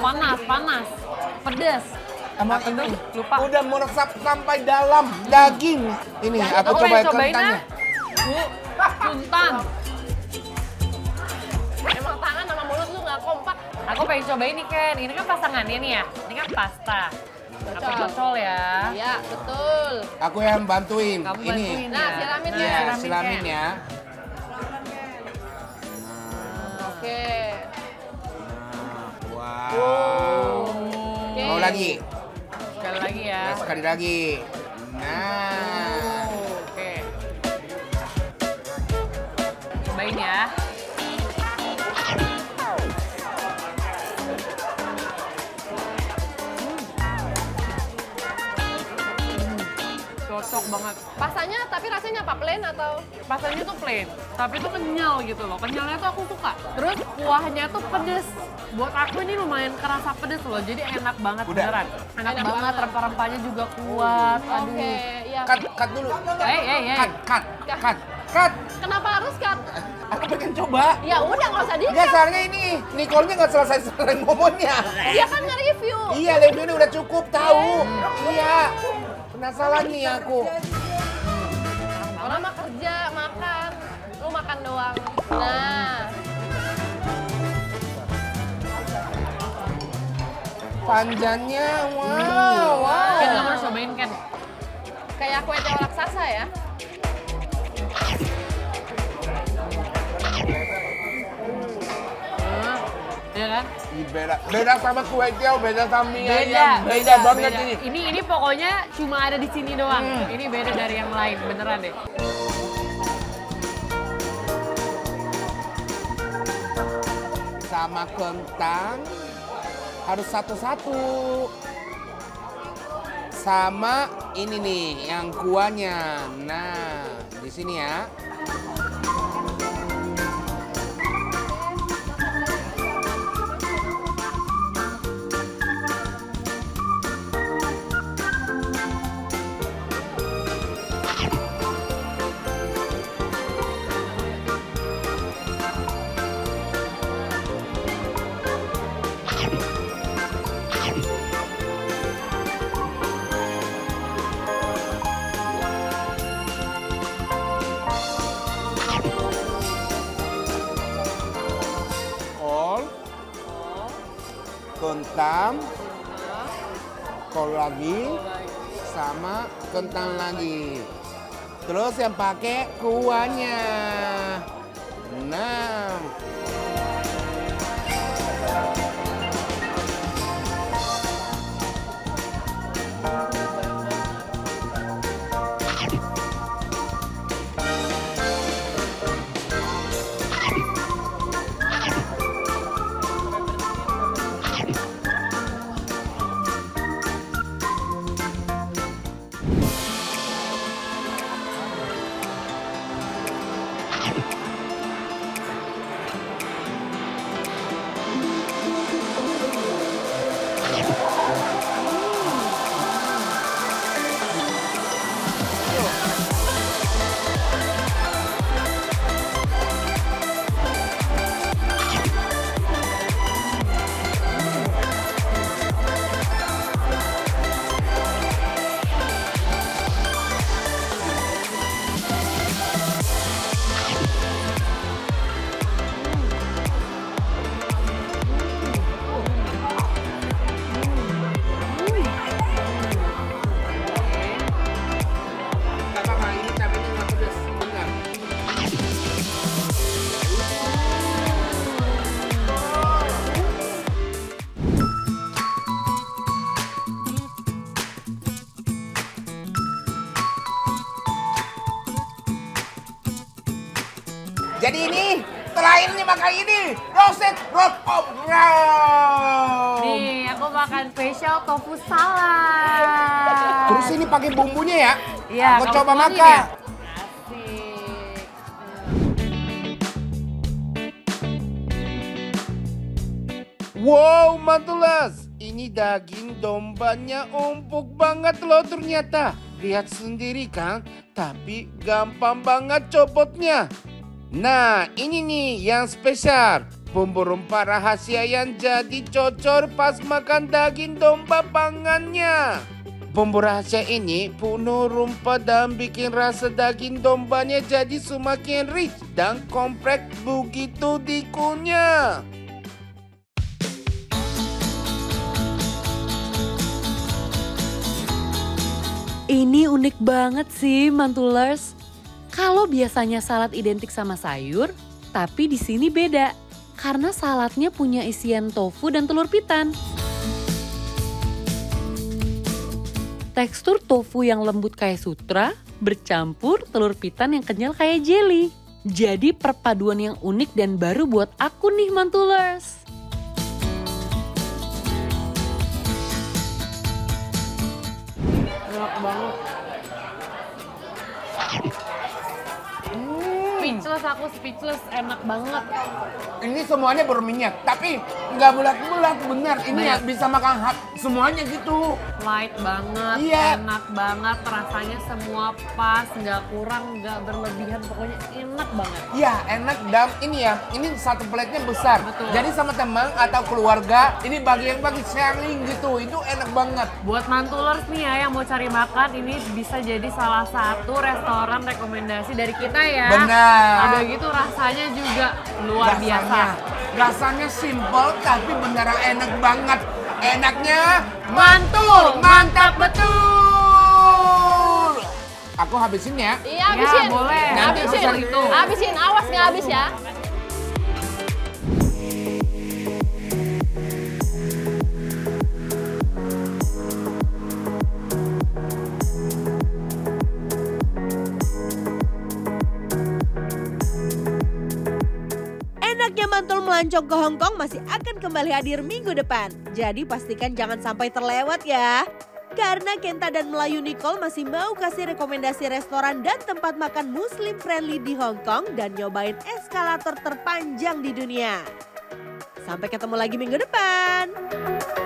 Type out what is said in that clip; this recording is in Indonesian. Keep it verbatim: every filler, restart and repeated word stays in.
panas, panas, pedes. Emang Apa ini tuh? Lupa. udah meresap sampai dalam daging. Ini aku Aku coba pengen cobain kentangnya. ah. Bu, puntan. Emang tangan sama mulut lu nggak kompak. Aku pengen cobain nih Ken, ini kan pasangannya nih ya. Ini kan pasta. Aku Cocol. cocol ya. Iya, betul. Aku yang bantuin. Kamu ini. bantuin Nah, ya. siramin Iya, ya. Siramin, silamin Ken. ya. Oke. Nah, wow. Oke. Mau lagi? Sekali lagi ya. Nah, sekali lagi. Nah. Oke. Cobain ya. Cocok banget. Pastanya tapi rasanya apa? Plain atau? Pastanya tuh plain, tapi tuh kenyal gitu loh. Kenyalnya tuh aku suka. Terus kuahnya tuh pedes. Buat aku ini lumayan kerasa pedes loh, jadi enak banget Udah. beneran. Enak, Enak banget, banget. rempah-rempahnya juga kuat. Aduh. Oke, iya. Cut, cut dulu. Eh, eh, eh. Cut, cut, cut, cut. Kenapa harus cut? Aku pengen coba. Ya udah nggak usah Enggak, di-cut. soalnya ini Nicole-nya nggak selesai-selesai ngomongnya. Dia kan nge-review. Iya, reviewnya udah cukup tahu. Iya. Penasaran nih aku. Orang mah kerja, makan. Lu makan doang. Nah, Panjangnya, wow, wow. Ken, kamu harus cobain Ken. kayak kue teo raksasa ya. Hmm, Iya kan? Ih, beda, beda sama kue tiaw, beda sama mie Beda, ayam. Beda, banget beda. ini. Ini ini pokoknya cuma ada di sini doang. Hmm. Ini beda dari yang lain, beneran deh. Sama kentang harus satu-satu. Sama ini nih yang kuahnya. Nah, di sini ya. Kol, kentang, kol lagi, sama kentang lagi. Terus yang pakai kuahnya. Nah. Gak apa-apa, ini cabenya nggak pedas. Benar. Jadi ini terakhir nih makan ini roasted rock of brown. Nih, aku makan spesial tofu salad. Terus ini pakai bumbunya ya? Iya, Aku kamu coba tuangin makan. ya? Asik. Wow, mantulas. Ini daging dombanya empuk banget loh ternyata. Lihat sendiri kan, tapi gampang banget copotnya. Nah, ini nih yang spesial. Bumbu rempah rahasia yang jadi cocor pas makan daging domba pangannya. Bumbu rahasia ini penuh rempah dan bikin rasa daging dombanya jadi semakin rich dan kompleks begitu dikunyah. Ini unik banget sih, Mantulers. Kalau biasanya salad identik sama sayur, tapi di sini beda. Karena saladnya punya isian tofu dan telur pitan. Tekstur tofu yang lembut kayak sutra bercampur telur pitan yang kenyal kayak jelly. Jadi perpaduan yang unik dan baru buat aku nih, Mantulers. Enak banget. Speechless aku, speechless. Enak banget. Ini semuanya berminyak, tapi nggak bulat-bulat, benar. Ini ya bisa makan hap semuanya gitu. Light banget, Iya. enak banget. Rasanya semua pas, nggak kurang, nggak berlebihan. Pokoknya enak banget. Iya, enak dan ini ya, ini satu platenya besar. Betul. Jadi sama teman atau keluarga, ini bagi yang bagi sharing gitu, itu enak banget. Buat Mantulers nih ya yang mau cari makan, ini bisa jadi salah satu restoran rekomendasi dari kita ya. Benar. Ada gitu rasanya juga luar biasa. Rasanya simple tapi beneran enak banget. Enaknya mantul, mantap betul. Aku habisin ya. Iya, habisin. Ya, boleh. Nanti Habisin. pesan itu. Habisin, awas nggak habis ya. Enaknya mantul melancong ke Hong Kong masih akan kembali hadir minggu depan. Jadi pastikan jangan sampai terlewat ya. Karena Kenta dan Melayu Nicole masih mau kasih rekomendasi restoran dan tempat makan muslim friendly di Hong Kong dan nyobain eskalator terpanjang di dunia. Sampai ketemu lagi minggu depan.